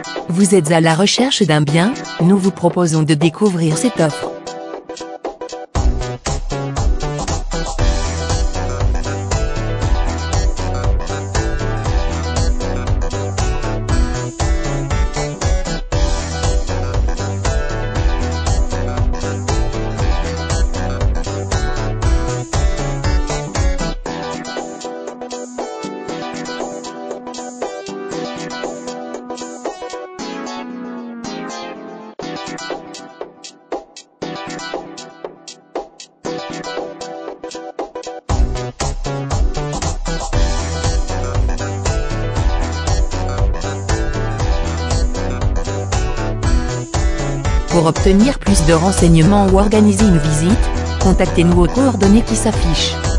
Vous êtes à la recherche d'un bien? Nous vous proposons de découvrir cette offre. Pour obtenir plus de renseignements ou organiser une visite, contactez-nous aux coordonnées qui s'affichent.